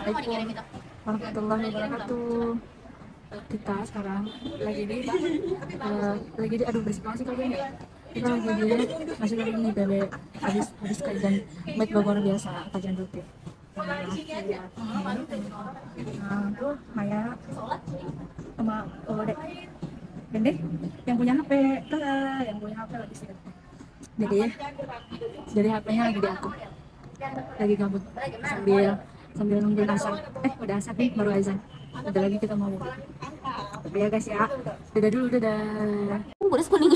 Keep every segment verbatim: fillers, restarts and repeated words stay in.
Assalamualaikum warahmatullahi wabarakatuh. Kita sekarang lagi di uh, lagi di aduh berisik banget sih kalian ya. Kita lagi di masih lagi nih dari habis habis kajian Med Bogor biasa, kajian rutin. Nah, tuh Maya sama Ode Gede yang punya H P, Tara, yang punya H P lagi sih. Jadi jadi H P-nya lagi di aku. Lagi gabut sambil sambil nungguin asar. Eh udah asar nih, baru azan. Udah lagi kita mau buka. Tapi ya guys ya, dadah dulu, dadah. Beres kuning.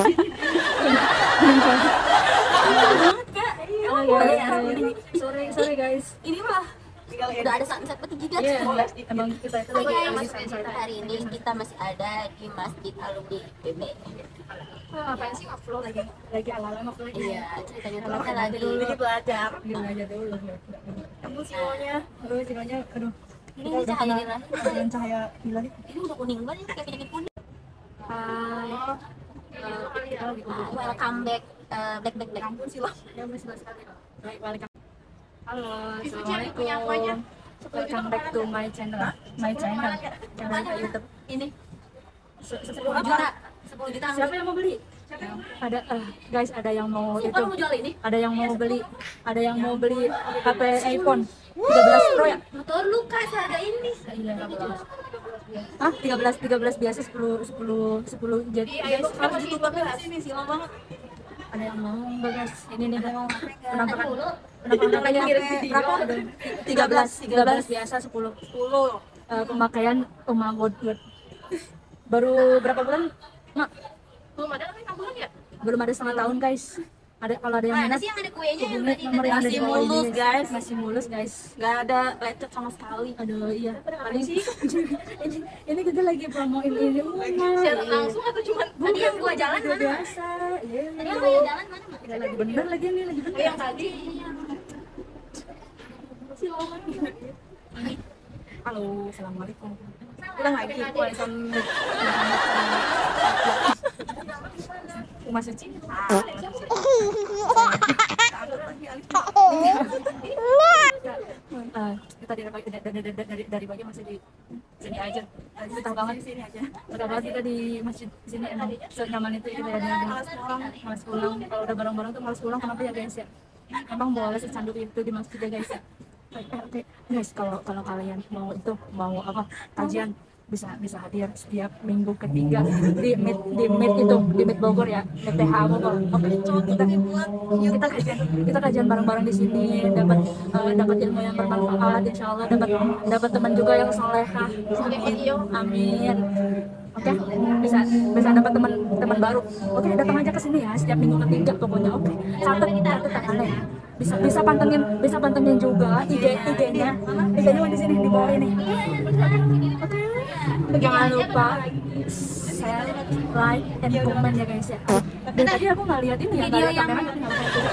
Sorry, sorry guys. Ini mah udah ada sunset peti jidat. Iya, emang kita itu lagi lagi sunset. Hari ini kita masih ada di Masjid Alumni B B. Oh, apaan sih ngupload lagi? Lagi ala-ala ngupload lagi. Iya, ceritanya tuh kita lagi Lagi belajar. Belajar dulu. Kamu silonya, aduh silonya, aduh. ini cahaya ilahi. Dengan cahaya ilahi. Ini udah kuning banget, kayak penyakit kuning. Hai. Eh, kita lagi Ah, welcome back, eh, back back back. kampus silo. Ya masih sekali. Baik, balik. Halo, assalamualaikum. Welcome back to my channel. My channel. Channel YouTube. Ini sepuluh juta, sepuluh juta. Siapa yang mau beli? Ada uh, guys, ada yang mau Sumpah itu. lu mau jual ini? Ada yang mau beli, ada yang mau beli H P iPhone tiga belas Pro ya? Motor lu kasih harga ini. Ah, tiga belas tiga belas biasa sepuluh sepuluh sepuluh jadi guys. Harus ditutup banget sini, silo banget. Ada yang mau enggak guys? Ini nih penampakan penampakannya berapa? tiga belas tiga belas biasa sepuluh sepuluh uh, pemakaian Uma Godward. Baru berapa bulan? Mak, Belum ada kan enam bulan ya? belum ada setengah tahun guys. Ada kalau ada yang Mana minat sih yang ada kuenya yang hubungi nomor yang ada di Masih bawah ini, mulus, guys. Masih mulus guys. Gak ada lecet sama sekali. Aduh iya. Paling sih ini ini kita lagi promoin ini Uma. Secara langsung atau cuma tadi yang gua jalan Udah mana? biasa. Iya. Tadi yang gua jalan mana? Mak? Ya, lagi bener lagi nih, lagi bener. Yang tadi. Halo, assalamualaikum. Ulang lagi. Waalaikumsalam. Uma Suci. Ah, kita dari dari dari dari, dari bagi masih di sini aja. Betah banget Sini aja. Betah banget kita di masjid sini, emang senyaman itu kita ya. Malas pulang. Malas pulang. Kalau udah bareng-bareng tuh malas pulang, kenapa ya guys ya? Emang boleh secanduk itu di masjid ya guys ya. Oke, oke. Guys, kalau kalau kalian mau itu mau apa kajian bisa bisa hadir setiap minggu ketiga di Med di Med itu di Med Bogor ya, Med T H Bogor. Oke, kita kita kajian kita kajian bareng-bareng di sini, dapat uh, dapat ilmu yang bermanfaat, insya Allah dapat dapat teman juga yang solehah. Amin. Oke, bisa bisa dapat teman teman baru. Oke, datang aja ke sini ya setiap minggu ketiga pokoknya. Oke, catat catat tangannya ya. Bisa bisa pantengin bisa pantengin juga I G I G-nya. I G-nya di sini di bawah ini. Oke. Jangan lupa share, like, and comment ya guys ya. Dan tadi aku nggak lihat ini ya, Video nggak lihat yang kamera.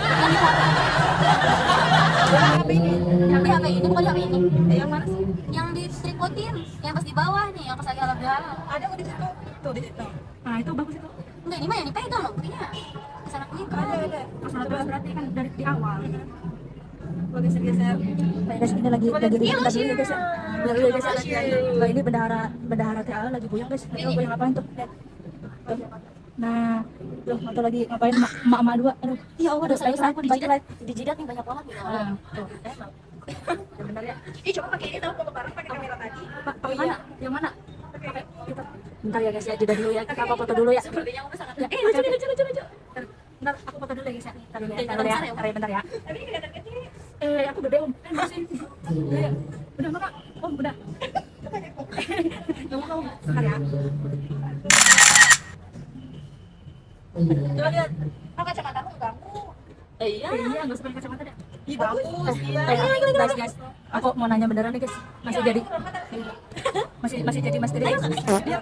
yang di H P ini, yang di H P ini bukan di H P ini. Yang mana sih? Yang di tripotin, yang pas di bawah nih, yang pas lagi halal bihalal. Ada di situ. Tuh di situ. Nah itu bagus itu. Enggak, ini mah yang dipegang loh, buktinya. Kesana klik. Ada ada. Masalah terus berarti kan dari di awal. Lo geser-geser. Guys, ini lagi lagi di lagi ya guys ya. Lagi ya guys ya. Nah, ini bendahara bendahara T A lagi goyang guys. Ini goyang ngapain tuh? Tuh. Nah, tuh atau lagi ngapain emak-emak dua. Aduh, Ya Allah, dosa dosa aku di baik jidat. Di jidat nih banyak banget nih. Ah, tuh. Ya benar ya. Ih, coba pakai ini tahu foto bareng pakai kamera tadi. Pak, pakai mana? Yang mana? Pakai kita. Bentar ya guys ya, jeda dulu ya. Kita foto dulu ya. Sepertinya aku sangat. Ya, eh, lucu lucu lucu lucu. Bentar, aku foto dulu ya guys ya. Bentar dulu ya. Bentar ya. Bentar ya, bentar ya. Tapi ini kelihatan kecil. Eh, aku gede om. Eh, masih. Ya, udah mana? Om, udah. Kamu kamu. Bentar ya. Coba lihat. Oh, kacamatamu kamu. Eh, iya. Eh, iya, nggak usah pakai kacamata deh. Ih, bagus. Iya. Eh, guys, guys. Aku mau nanya beneran nih guys. Masih jadi. Masih masih jadi mas jadi. Aduh ya.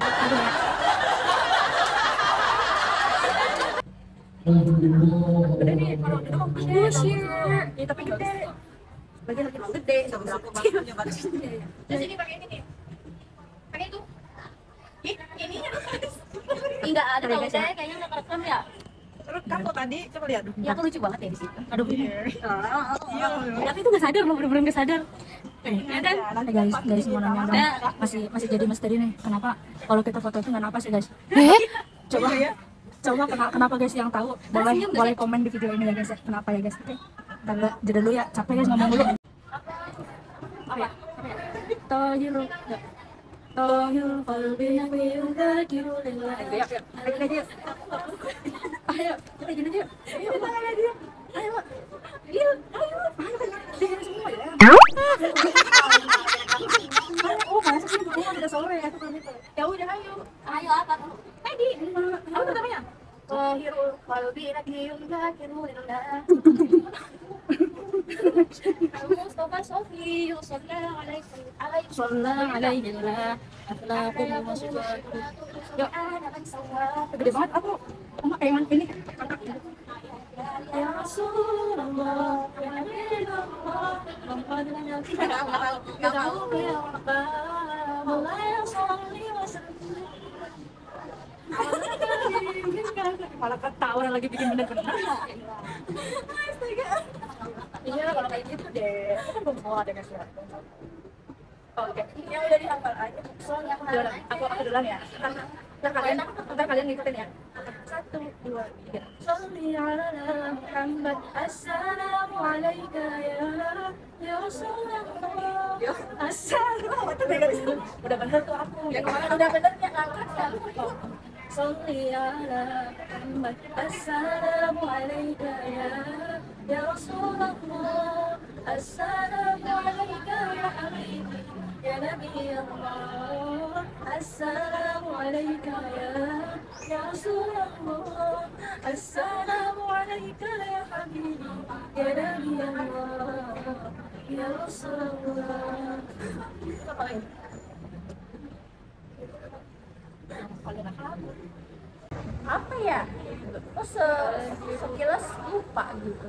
Gede nih, kalau gede om gede. Iya, tapi gede. Lagi lagi mau gede. Aku banget nyoba. Terus ini pakai ini nih. Pakai itu. Ih, ininya. Enggak ada kalau saya kayaknya enggak kerekam ya. Terus kamu tadi coba lihat. Ya aku lucu banget ya di situ. Aduh. Iya. Tapi itu nggak sadar loh, bener-bener nggak sadar. Eh, eh guys, guys mau nanya dong. Masih masih jadi misteri nih. Kenapa kalau kita foto itu nggak napas ya guys? Coba coba kena- kenapa guys yang tahu boleh boleh komen di video ini ya guys ya. Kenapa ya guys? Oke. Kita dulu- jeda dulu ya. Capek guys ngomong dulu. Apa ya? Tohiru. Tohiru qalbi yudakiru lillah. Ayo, ayo, ayo, ayo. Ayo, kita gini aja. Ayo, ayo, ayo. Ayo, ayo, ayo. Ayo, semua ya. Oh, masuk sini dulu udah sore ya. Ya udah ayo. Ayo apa tuh? Tadi, apa namanya? Tohiru qalbi yudakiru lillah. Mustafa Sofi, Sallallahu alaihi alaihi Sallallahu alaihi wa akhlaqul musyibat. Ya, gede banget aku. Oma emang ini. Ya Rasulullah, ya Nabiullah, Muhammadun malah ketawa lagi bikin bener-bener. Astaga. Iya kalau kayak gitu deh. Itu kan belum mulai deh guys ya. Oke, yang udah dihafal aja. Soalnya aku duluan. Aku aku duluan ya. Ntar, ntar kalian, ntar kalian ngikutin ya. Satu, dua, tiga. Sholli ala Muhammad. Assalamu alaika ya ya Rasulullah. Assalamu alaikum. Udah bener tuh aku. Ya kemarin udah benernya angkat kan. Sholli ala Muhammad. Assalamu alaika ya ya Rasulullah. Assalamu alaika ya habibi ya Nabi Allah. Assalamu alaika ya ya Rasulullah. Assalamu alaika ya habibi ya Nabi Allah ya Rasulullah. Apa ya? Oh, se sekilas lupa gitu.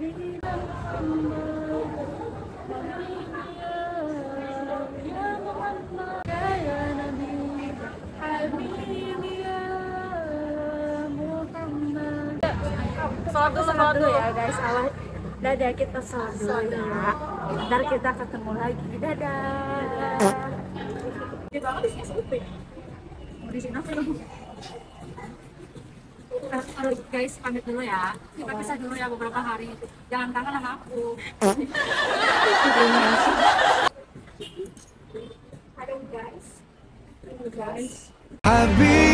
Salat dulu, salat dulu ya guys. Awal dadah, kita salat dulu ya. Ntar kita ketemu lagi. Dadah. Di banget di sini. Mau di sini apa dong? Aduh, guys, pamit dulu ya. Kita pisah dulu ya beberapa hari. Jangan kangen sama aku. Aduh guys. Aduh guys.